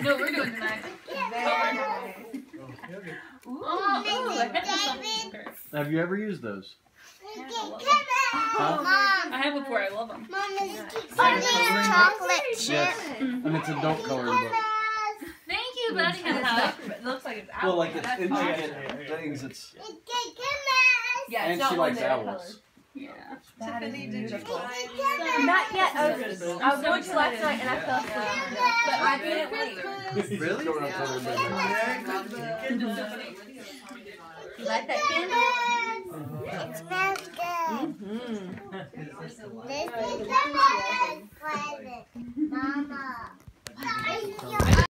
No, we're doing tonight. Have you ever used those? Huh? I have before. I love them. Chocolate chip. Yes. And it's adult coloring book. Thank you, buddy. It looks like it's out. Well, like it's intricate things. It's Yeah, and it's not she one likes of their owls. colors. Yeah. Tiffany, did you try? Not yet. I was going to last night and I fell asleep. But I couldn't wait. Really? You like that candle? It smells good. This is the present, Mama.